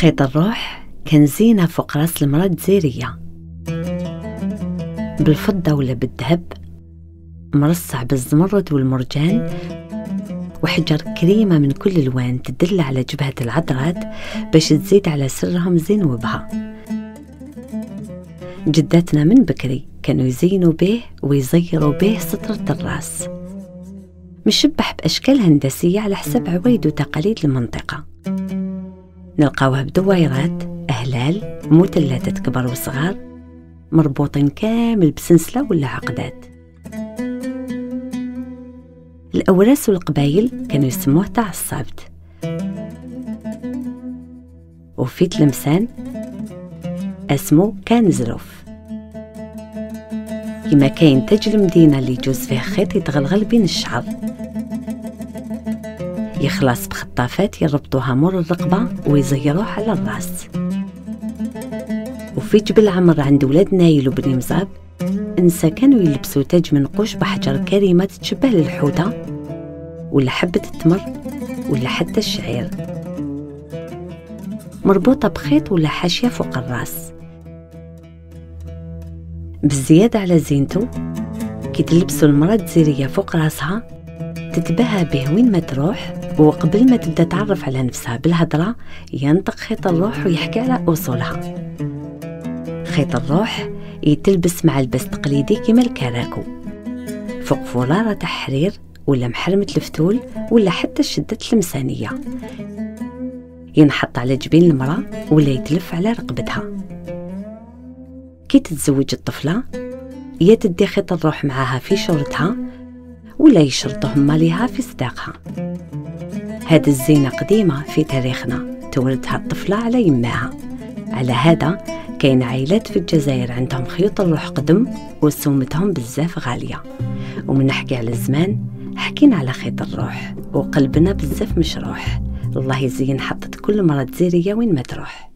خيط الروح كان زينة فوق راس المرأة الجزائرية، بالفضة ولا بالذهب، مرصع بالزمرد والمرجان، وحجر كريمة من كل الوان تدل على جبهة العذرات باش تزيد على سرهم زين وبها. جداتنا من بكري كانوا يزينوا به ويزيروا به سترة الراس، مشبح بأشكال هندسية على حسب عوايد وتقاليد المنطقة. نلقاوه بدويرات، أهلال، مثلثات كبر وصغار، مربوطين كامل بسلسلة ولا عقدات. الأوراس والقبايل كانوا يسموه تاع الصابت، وفي تلمسان اسمه كان زروف. كما كاين تاج المدينة اللي يجوز فيه خيط يتغلغل بين الشعر، يخلص بخطافات يربطوها مور الرقبة ويزيروه على الراس. وفي جبل عمر عند ولاد نايل وبني مزاب انسا كانوا يلبسوا تاج منقوش بحجر كريمة تشبه للحوتة ولا حبة التمر ولا حتى الشعير، مربوطة بخيط ولا حاشية فوق الراس. بالزيادة على زينته، كي تلبسوا المرأة الجزائرية فوق راسها تتباهى به وين ما تروح، وقبل ما تبدا تعرف على نفسها بالهضرة ينطق خيط الروح ويحكي على أصولها. خيط الروح يتلبس مع لباس تقليدي كيما الكراكو، فوق فولارة تاع حرير ولا محرمة الفتول ولا حتى الشدة التلمسانية، ينحط على جبين المرأة ولا يتلف على رقبتها. كي تتزوج الطفلة يا تدي خيط الروح معاها في شورتها ولا يشرطوه ماليها في صداقها. هذه الزينة قديمة في تاريخنا تورثها الطفلة على يماها. على هذا كاين عائلات في الجزائر عندهم خيوط الروح قدم وسومتهم بزاف غالية. ومن نحكي على الزمان حكينا على خيط الروح وقلبنا بزاف مشروح. الله يزين حطت كل مرة جزائرية وين ما تروح.